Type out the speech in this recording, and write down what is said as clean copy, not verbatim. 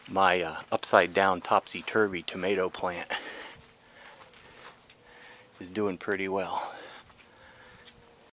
My upside down topsy-turvy tomato plant is doing pretty well.